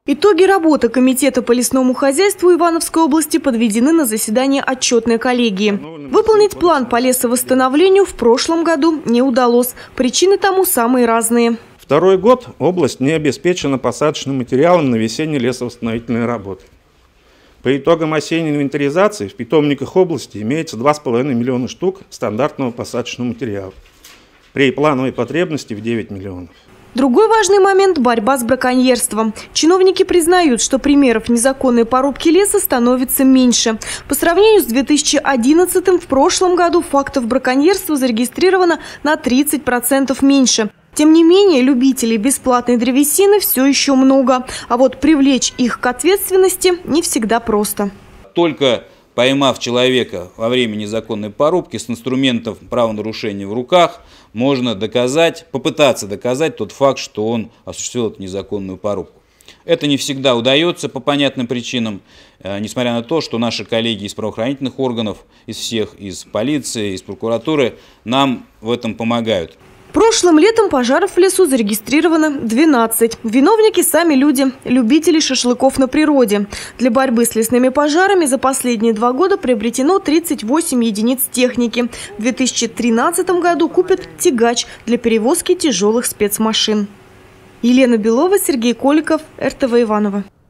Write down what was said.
Итоги работы Комитета по лесному хозяйству Ивановской области подведены на заседании отчетной коллегии. Выполнить план по лесовосстановлению в прошлом году не удалось. Причины тому самые разные. Второй год область не обеспечена посадочным материалом на весенние лесовосстановительные работы. По итогам осенней инвентаризации в питомниках области имеется 2,5 миллиона штук стандартного посадочного материала при плановой потребности в 9 миллионов. Другой важный момент – борьба с браконьерством. Чиновники признают, что примеров незаконной порубки леса становится меньше. По сравнению с 2011-м, в прошлом году фактов браконьерства зарегистрировано на 30% меньше. Тем не менее, любителей бесплатной древесины все еще много. А вот привлечь их к ответственности не всегда просто. Только поймав человека во время незаконной порубки с инструментом правонарушения в руках, можно попытаться доказать тот факт, что он осуществил эту незаконную порубку. Это не всегда удается по понятным причинам, несмотря на то, что наши коллеги из правоохранительных органов, из полиции, из прокуратуры нам в этом помогают. Прошлым летом пожаров в лесу зарегистрировано 12. Виновники сами люди, любители шашлыков на природе. Для борьбы с лесными пожарами за последние 2 года приобретено 38 единиц техники. В 2013 году купят тягач для перевозки тяжелых спецмашин. Елена Белова, Сергей Коликов, РТВ Иваново.